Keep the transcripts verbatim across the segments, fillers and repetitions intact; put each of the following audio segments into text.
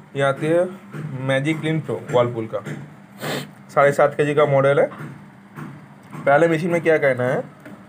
ये आती है मैजिक क्लीन प्रो वर्लपूल का, साढ़े सात के जी का मॉडल है। पहले मशीन में क्या करना है,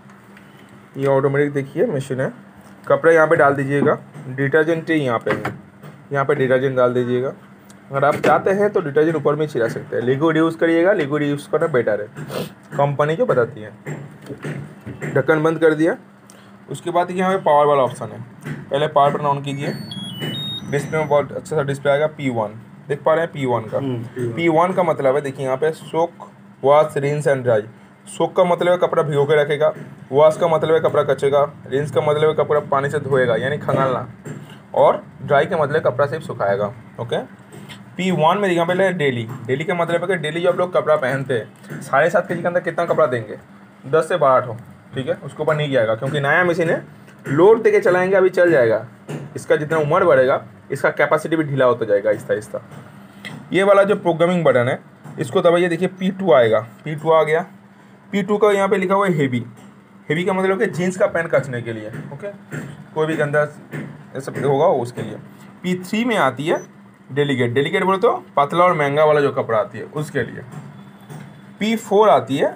ये ऑटोमेटिक देखिए मशीन है, कपड़े यहाँ पे डाल दीजिएगा, डिटर्जेंट यहाँ पे है, यहाँ पे डिटर्जेंट डाल दीजिएगा। अगर आप चाहते हैं तो डिटर्जेंट ऊपर में छिड़ा सकते हैं, लिक्विड यूज़ करिएगा, लिक्विड यूज़ करना बेटर है, कंपनी जो बताती है। ढक्कन बंद कर दिया। उसके बाद यहाँ पे पावर वाला ऑप्शन है, पहले पावर बटन ऑन कीजिए, डिस्प्ले में बहुत अच्छा सा डिस्प्ले आएगा, पी वन देख पा रहे हैं, पी वन का पी वन का मतलब है देखिए यहाँ पे soak, wash, rinse and dry. Soak का मतलब है कपड़ा भिगो के रखेगा, वॉश का मतलब है कपड़ा कचेगा, रिंस का मतलब है कपड़ा पानी से धोएगा यानी खंगालना, और ड्राई का मतलब कपड़ा सिर्फ सुखाएगा। ओके, पी वन में यहाँ पे डेली, डेली का मतलब है कि डेली जो आप लोग कपड़ा पहनते हैं, साढ़े सात के जी के अंदर कितना कपड़ा देंगे, दस से बारह ठो, ठीक है, उसके ऊपर नहीं जाएगा क्योंकि नया मशीन है, लोड दे के चलाएंगे अभी चल जाएगा। इसका जितना उम्र बढ़ेगा इसका कैपेसिटी भी ढीला होता जाएगा आहिस्ता आहिस्ता। ये वाला जो प्रोग्रामिंग बटन है इसको दबाइए, देखिए पी टू आएगा, पी टू आ गया। पी टू का यहाँ पे लिखा हुआ है हेवी, हेवी का मतलब है जीन्स का पैंट कचने के लिए। ओके, कोई भी गंदा ऐसा होगा उसके लिए। पी थ्री में आती है डेलीकेट, डेलीकेट बोले तो पतला और महंगा वाला जो कपड़ा आती है उसके लिए। पी फोर आती है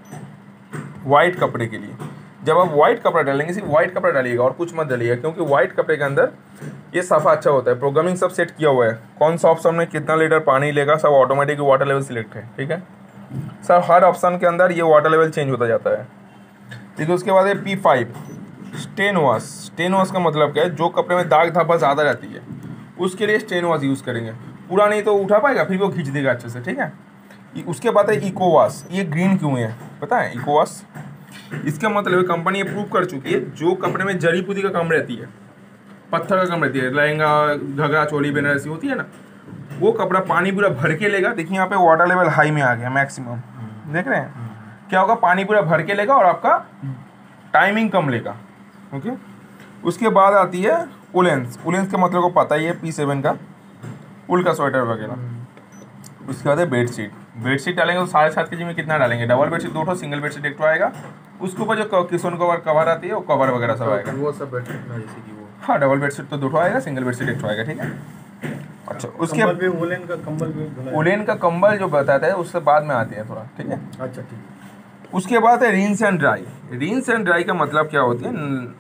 वाइट कपड़े के लिए, जब आप वाइट कपड़ा डालेंगे सिर्फ वाइट कपड़ा डालिएगा और कुछ मत डालिएगा, क्योंकि वाइट कपड़े के अंदर ये सफ़ा अच्छा होता है। प्रोग्रामिंग सब सेट किया हुआ है, कौन सा ऑप्शन में कितना लीटर पानी लेगा सब ऑटोमेटिक वाटर लेवल सिलेक्ट है, ठीक है सर। हर ऑप्शन के अंदर ये वाटर लेवल चेंज होता जाता है, ठीक है। उसके बाद है P five stain wash. Stain wash का मतलब क्या है, जो कपड़े में दाग धब्बा ज़्यादा रहती है उसके लिए स्टेन वॉश यूज़ करेंगे, पूरा नहीं तो उठा पाएगा फिर वो खींच देगा अच्छे से, ठीक है। उसके बाद है इको वॉश। ये ग्रीन क्यों है पता है इको वॉश, इसका मतलब है कंपनी ये प्रूव कर चुकी है, जो कपड़े में जड़ी पूती का कम रहती है, पत्थर का कम रहती है, लहंगा घघरा चोली बेनारसी होती है ना, वो कपड़ा पानी पूरा भर के लेगा। देखिए यहाँ पे वाटर लेवल हाई में आ गया मैक्सिमम, देख रहे हैं क्या होगा, पानी पूरा भर के लेगा और आपका टाइमिंग कम लेगा। ओके, उसके बाद आती है उलेंस। उलेंस का मतलब को पता ही है, पी सेवन का उल का स्वेटर वगैरह। उसके बाद है बेडशीट। बेडशीट डालेंगे तो साढ़े सात के जी में कितना डालेंगे, डबल बेडशीट दो ठो, सिंगल बेडशीट एक ठो आएगा। उसके ऊपर जो किशन कवर कवर आती है वो कवर वगैरह सब आएगा, वो सब बेडशीट ना जैसे कि वो, हाँ डबल बेडशीट तो दो ठो आएगा, सिंगल बेडशीट एक ठो आएगा, ठीक है। अच्छा, उसके कंबल भी वुलन का कंबल भी, उलेन का कंबल जो बताता है उससे बाद में आती है थोड़ा, ठीक है। अच्छा ठीक। उसके बाद है rinse and dry. Rinse and dry का मतलब क्या होती है,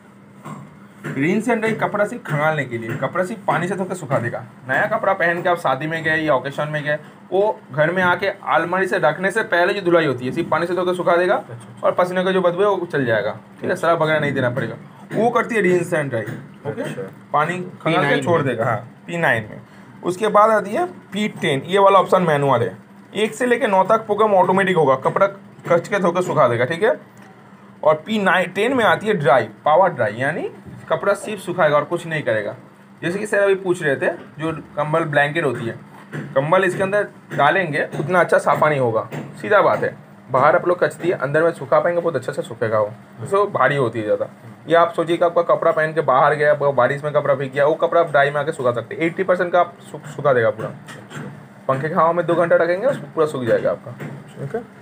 रिंस एंड ड्राई कपड़ा सिर्फ खंगालने के लिए, कपड़ा सिर्फ पानी से धोकर सुखा देगा। नया कपड़ा पहन के आप शादी में गए या ओकेशन में गए, वो घर में आके अलमारी से रखने से पहले जो धुलाई होती है सिर्फ पानी से धोकर सुखा देगा, और पसीने का जो बदबू है वो चल जाएगा, ठीक है, सरफ वगैरह नहीं देना पड़ेगा, वो करती है रिंस एंड ड्राई। ओके, पानी खंगाल के छोड़ देगा, हाँ पी नाइन में। उसके बाद आती है पी टेन, ये वाला ऑप्शन मैनुअल है, एक से लेकर नौ तक प्रोग्राम ऑटोमेटिक होगा, कपड़ा कच के धोकर सुखा देगा, ठीक है। और पी नाइन टेन में आती है ड्राई, पावर ड्राई, यानी कपड़ा सिर्फ सुखाएगा और कुछ नहीं करेगा। जैसे कि सर अभी पूछ रहे थे, जो कंबल ब्लैंकेट होती है, कंबल इसके अंदर डालेंगे उतना अच्छा साफा नहीं होगा, सीधा बात है। बाहर आप लोग कचती है, अंदर में सुखा पाएंगे बहुत अच्छा से सूखेगा वो, तो भारी होती है ज़्यादा। ये आप सोचिए कि आपका कपड़ा पहन के बाहर गया, बारिश में कपड़ा भीग गया, वो कपड़ा आप ड्राई में आके सुखा सकते हैं, एट्टी परसेंट का आप सुखा देगा पूरा। पंखे की हवा में दो घंटा रखेंगे पूरा सूख जाएगा आपका, ठीक है।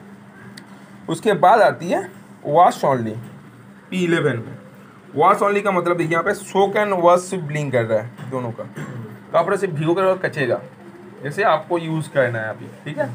उसके बाद आती है वॉश ओनली, पी इलेवन में। वॉश ओनली का मतलब देखिए यहाँ पे सोक एंड वॉश सिर्फ ब्लिंक कर रहा है दोनों का, कपड़े से भिगो कर और कचेगा, जैसे आपको यूज़ करना है अभी, ठीक है।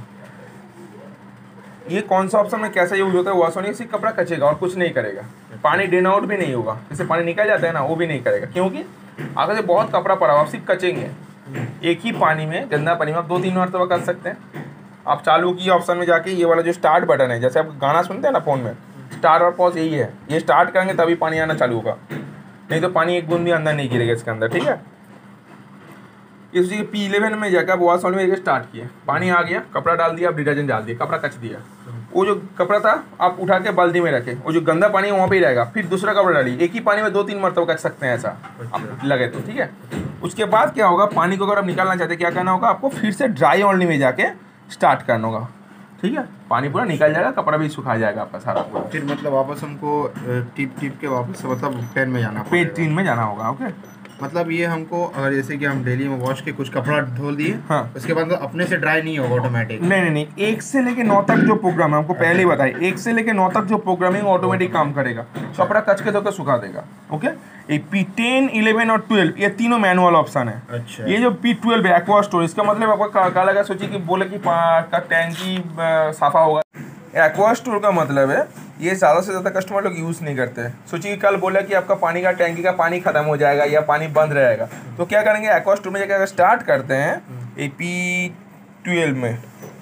ये कौन सा ऑप्शन में कैसा यूज होता है, वॉश ओनली सिर्फ कपड़ा कचेगा और कुछ नहीं करेगा, पानी ड्रेन आउट भी नहीं होगा, जैसे पानी निकल जाता है ना वो भी नहीं करेगा, क्योंकि अगर से बहुत कपड़ा पड़ा हुआ आप सिर्फ कचेंगे, एक ही पानी में गंदा पानी में आप दो तीन मरतबा कर सकते हैं। आप चालू की ऑप्शन में जाके ये वाला जो स्टार्ट बटन है, जैसे आप गाना सुनते हैं ना फ़ोन में, स्टार्ट और पॉज यही है, ये स्टार्ट करेंगे तभी पानी आना चालू होगा, नहीं तो पानी एक बूंद भी अंदर नहीं गिरेगा इसके अंदर, ठीक है। इसी पी इलेवन में जाकर आप वॉश ओनली में स्टार्ट किए, पानी आ गया, कपड़ा डाल दिया, आप डिटर्जेंट डाल दिया, कपड़ा कच दिया, वो जो कपड़ा था आप उठा के बाल्टी में रखे, वो जो गंदा पानी है वहाँ पे ही रहेगा, फिर दूसरा कपड़ा डालिए, एक ही पानी में दो तीन मरतबा कच सकते हैं, ऐसा आप लगे तो, ठीक है। उसके बाद क्या होगा, पानी को अगर आप निकालना चाहते हैं क्या करना होगा, आपको फिर से ड्राई ओनली में जाके स्टार्ट करना होगा, ठीक है। पानी पूरा निकल जाएगा, कपड़ा भी सुखा जाएगा आपका सारा पूरा, फिर मतलब वापस हमको टिप टिप के वापस मतलब पेन में जाना, पेज तीन में जाना होगा। ओके, मतलब ये हमको अगर जैसे कि हम डेली में वॉश के कुछ कपड़ा धो दिए, हाँ। उसके बाद तो अपने से ड्राई नहीं होगा ऑटोमेटिक? नहीं नहीं नहीं, एक से लेके नौ तक जो प्रोग्राम है, हमको पहले ही बताया, एक से लेके नौ तक जो प्रोग्रामिंग ऑटोमेटिक काम करेगा, कपड़ा कच के धोकर सुखा देगा। ओके, ये पी टेन इलेवन और ट्वेल्व ये तीनों मैनुअल ऑप्शन है। अच्छा। ये जो पी ट्वेल्व है एक्वा स्टोर, इसका मतलब आपका क्या लगा, सोचिए कि बोले कि का टैंकी साफा होगा। एक्वा स्टोर का मतलब है ये ज़्यादा से ज़्यादा कस्टमर लोग यूज़ नहीं करते हैं। सोचिए कल बोला कि आपका पानी का टैंकी का पानी ख़त्म हो जाएगा या पानी बंद रहेगा, तो क्या करेंगे, एक्वा स्टोर में जाकर अगर स्टार्ट करते हैं ए पी ट्वेल्व में,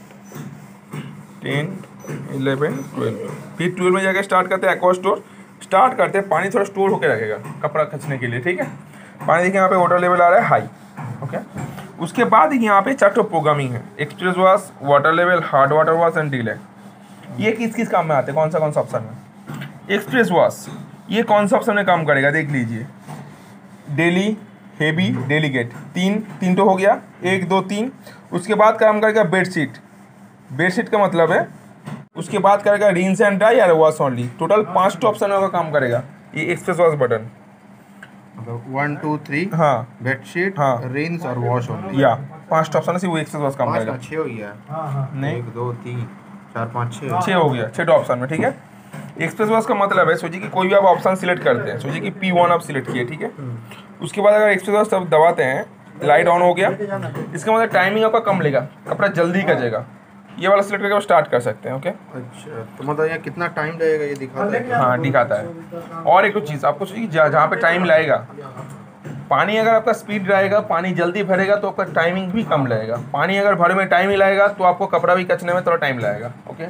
ten eleven twelve P twelve में जाकर स्टार्ट करते हैं, एक्वा स्टोर स्टार्ट करते हैं, पानी थोड़ा स्टोर होकर रखेगा कपड़ा खींचने के लिए। ठीक है, पानी देखिए यहाँ पे वाटर लेवल आ रहा है हाई। ओके, उसके बाद यहाँ पे चार टो प्रोग्रामिंग है, express wash, water level, hard water wash and delay. ये किस किस काम में आते हैं, कौन सा कौन सा ऑप्शन में? एक्सप्रेस वॉश ये कौन सा ऑप्शन में काम करेगा, देख लीजिए, डेली, हेवी, डेलीगेट, तीन तीन तो हो गया, एक दो तीन। उसके बाद काम करेगा बेडशीट, बेडशीट का मतलब है उसके बाद करेगा रिंस एंड ड्राई और वॉश ओनली। टोटल पाँच तो ऑप्शन का काम करेगा ये एक्सप्रेस वॉश बटन। मतलब वन टू थ्री, हाँ, बेडशीट, हाँ, रिंस और वॉश ओनली, या पाँच तो ऑप्शन से वो एक्सप्रेस वॉश काम करेगा। छः हो गया, नहीं, एक दो तीन चार पाँच छः छः हो गया, छः ऑप्शन में। ठीक है, एक्सप्रेस वॉश का मतलब है सोचिए कि कोई भी आप ऑप्शन सिलेक्ट करते हैं, सोचिए कि पी वन आप सिलेक्ट किए, ठीक है, उसके बाद अगर एक्सप्रेस वॉश तब दबाते हैं, लाइट ऑन हो गया, इसका मतलब टाइमिंग आपका कम लेगा, कपड़ा जल्दी कचेगा, ये वाला सिलेक्ट करके आप स्टार्ट कर सकते हैं। ओके, अच्छा, तो मतलब यहाँ कितना टाइम लगेगा ये दिखाता है? हाँ दिखाता है। और एक चीज़ आपको सोचिए जहाँ जहाँ पे टाइम लगेगा, पानी अगर आपका स्पीड रहेगा, पानी जल्दी भरेगा तो आपका टाइमिंग भी कम लगेगा, पानी अगर भरे में टाइम ही लगेगा तो आपको कपड़ा भी कचने में थोड़ा टाइम लगेगा। ओके,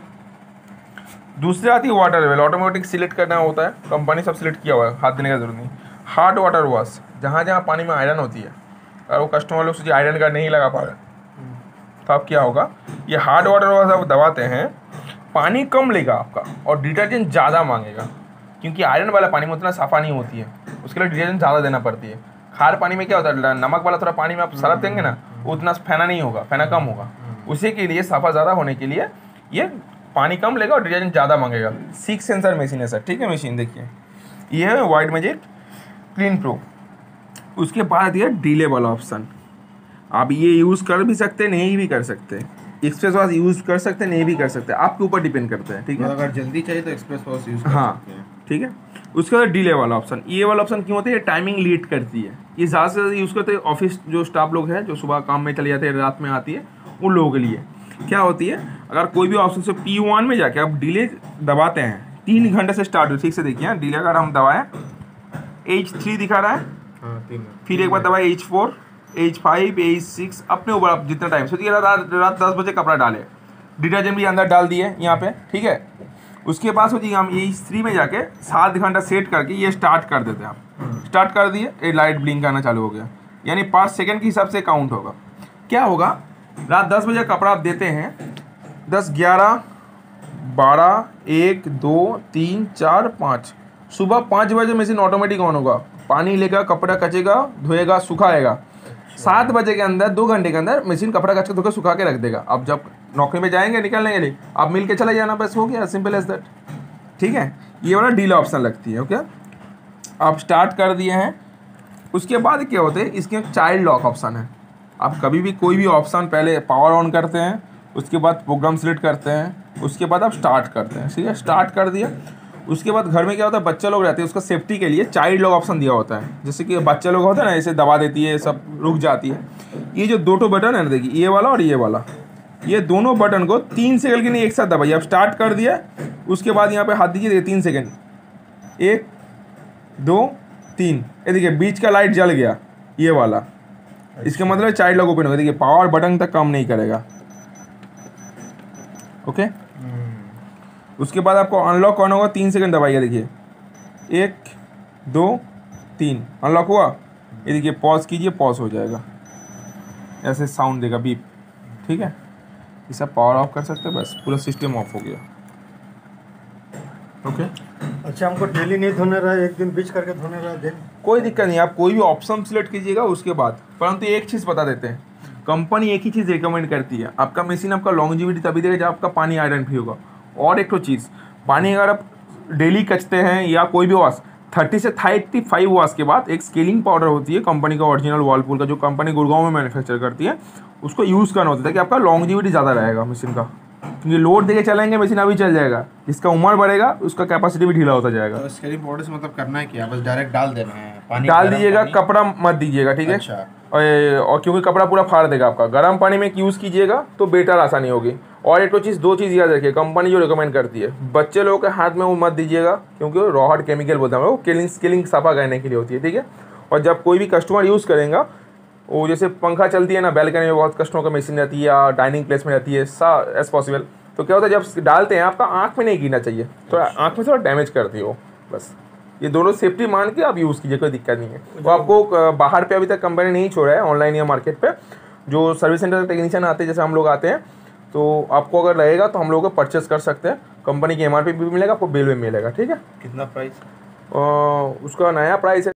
दूसरी आती है वाटर लेवल, ऑटोमेटिक सिलेक्ट करना होता है, कंपनी सब सिलेक्ट किया हुआ है, हाथ देने का जरूरत नहीं। हार्ड वाटर वॉश, जहाँ जहाँ पानी में आयरन होती है, अगर वो कस्टमर लोग सोचिए आयरन का नहीं लगा पा रहे तो आप क्या होगा, ये हार्ड वाटर वॉश आप दबाते हैं, पानी कम लेगा आपका और डिटर्जेंट ज़्यादा मांगेगा, क्योंकि आयरन वाला पानी में उतना साफ़ा नहीं होती है, उसके लिए डिटर्जेंट ज़्यादा देना पड़ती है। खार पानी में क्या होता है, नमक वाला थोड़ा पानी में आप सरफ देंगे ना, उतना फेना नहीं होगा, फेना कम होगा, उसी के लिए साफ़ा ज़्यादा होने के लिए ये पानी कम लेगा और डिटर्जेंट ज़्यादा मांगेगा। सिक्स सेंसर मशीन है सर, ठीक है, मशीन देखिए ये है वाइट मैजिक क्लीन प्रो। उसके बाद ये डिले वाला ऑप्शन, आप ये यूज़ कर भी सकते हैं, नहीं भी कर सकते, एक्सप्रेस वॉश यूज़ कर सकते हैं, नहीं भी कर सकते, आपके ऊपर डिपेंड करता है। ठीक है, अगर जल्दी चाहिए तो एक्सप्रेस वॉश यूज़ कर हाँ, सकते हैं। ठीक है। उसके बाद डिले वाला ऑप्शन, ये वाला ऑप्शन क्यों होता है, ये टाइमिंग लेट करती है, ये ज़्यादा से ज़्यादा यूज़ करते हैं ऑफिस जो स्टाफ लोग हैं, जो सुबह काम में चले जाते हैं, रात में आती है, उन लोगों के लिए क्या होती है, अगर कोई भी ऑप्शन से पी वन में जाके आप डिले दबाते हैं, तीन घंटे से स्टार्ट हो, ठीक से देखिए, डिले अगर हम दबाएं, एच थ्री दिखा रहा है, हाँ, तीन, फिर एक बार दबाए H four, H five, H six, अपने ऊपर आप जितना टाइम सोचिए, रात रात दस बजे कपड़ा डाले, डिटर्जेंट भी अंदर डाल दिए यहाँ पे, ठीक है। उसके बाद सोचिए हम एच थ्री में जाके सात घंटा सेट करके ये स्टार्ट कर देते हैं, आप स्टार्ट कर दिए, ये लाइट ब्लिंक करना चालू हो गया, यानी पाँच सेकंड के हिसाब से काउंट होगा। क्या होगा, रात दस बजे कपड़ा आप देते हैं, दस, ग्यारह, बारह, एक, दो, तीन, चार, पाँच, सुबह पाँच बजे मशीन ऑटोमेटिक ऑन होगा, पानी लेगा, कपड़ा कचेगा, धोएगा, सुखाएगा, सात बजे के अंदर दो घंटे के अंदर मशीन कपड़ा कच के धोकर सुखा के रख देगा। अब जब नौकरी में जाएंगे निकलने के लिए, आप मिल के चले जाना, बस हो गया, सिंपल एज दैट। ठीक है, ये वाला डीले ऑप्शन लगती है। ओके, आप स्टार्ट कर दिए हैं, उसके बाद क्या होते हैं, इसके चाइल्ड लॉक ऑप्शन है, आप कभी भी कोई भी ऑप्शन पहले पावर ऑन करते हैं, उसके बाद प्रोग्राम सेलेक्ट करते हैं, उसके बाद आप स्टार्ट करते हैं, ठीक है, स्टार्ट कर दिया। उसके बाद घर में क्या होता है, बच्चे लोग रहते हैं, उसका सेफ्टी के लिए चाइल्ड लॉक ऑप्शन दिया होता है, जैसे कि बच्चे लोग होते हैं ना, ऐसे दबा देती है, सब रुक जाती है। ये जो दो ठो बटन है ना, देखिए ये वाला और ये वाला, ये दोनों बटन को तीन सेकंड के लिए एक साथ दबाइए। आप स्टार्ट कर दिया, उसके बाद यहाँ पे हाथ दीजिए, तीन सेकंड, एक, दो, तीन, ये देखिए बीच का लाइट जल गया, ये वाला, इसका मतलब चाइल्ड लॉक ओपन होगा। देखिए पावर बटन तक काम नहीं करेगा। ओके, उसके बाद आपको अनलॉक करना होगा, तीन सेकंड दबाइए, देखिए एक, दो, तीन, अनलॉक हुआ, ये देखिए पॉज कीजिए, पॉज हो जाएगा, ऐसे साउंड देगा बीप। ठीक है, ये सब पावर ऑफ कर सकते हैं, बस पूरा सिस्टम ऑफ हो गया। ओके, अच्छा, हमको डेली नहीं धोने रहा, एक दिन बीच करके धोने रहा दिन, कोई दिक्कत नहीं, आप कोई भी ऑप्शन सिलेक्ट कीजिएगा उसके बाद। परंतु एक चीज़ बता देते हैं, कंपनी एक ही चीज़ रिकमेंड करती है, आपका मशीन आपका लॉन्जिविटी तभी देगा जब आपका पानी आयरन फ्री होगा। और एक तो चीज़, पानी अगर आप डेली कचते हैं या कोई भी वॉश, थर्टी से थर्टी फाइव वॉश के बाद एक स्केलिंग पाउडर होती है कंपनी का, ओरिजिनल वर्लपूल का, जो कंपनी गुड़गांव में मैन्युफैक्चर करती है, उसको यूज़ करना होता है कि आपका लॉन्गजिविटी ज़्यादा रहेगा मशीन का, क्योंकि लोड देके चलेंगे मशीन अभी चल जाएगा, जिसका उम्र बढ़ेगा उसका कैपेसिटी भी ढीला होता जाएगा। तो स्केलिंग पाउडर से मतलब करना है क्या, बस डायरेक्ट डाल देना है पानी, डाल गरम दीजिएगा, पानी? कपड़ा मत दीजिएगा, ठीक है। अच्छा। और और क्योंकि कपड़ा पूरा फाड़ देगा आपका, गर्म पानी में यूज़ कीजिएगा तो बेटर आसानी होगी। और एक तो चीज़, दो चीज़ याद रखिए, कंपनी जो रिकमेंड करती है, बच्चे लोगों के हाथ में वो मत दीजिएगा, क्योंकि वो रॉड केमिकल बोलते हैं, वो किलिंग स्किलिंग सफा करने के लिए होती है, ठीक है। और जब कोई भी कस्टमर यूज़ करेगा, वो जैसे पंखा चलती है ना, बैल्कनी में बहुत कस्टमर का मशीन रहती है या डाइनिंग प्लेस में रहती है, सा एज पॉसिबल, तो क्या होता है जब डालते हैं आपका आँख में नहीं गिरना चाहिए, तो आँख में थोड़ा डैमेज करती है वो, बस ये दोनों सेफ्टी मान के आप यूज़ कीजिए, कोई दिक्कत नहीं है। तो आपको बाहर पे अभी तक कंपनी नहीं छोड़ा है, ऑनलाइन या मार्केट पे जो सर्विस सेंटर टेक्नीशियन आते हैं, जैसे हम लोग आते हैं, तो आपको अगर लगेगा तो हम लोग को परचेस कर सकते हैं, कंपनी की एम आर पी भी मिलेगा, आपको बिल भी मिलेगा, ठीक है। कितना प्राइस? उसका नया प्राइस है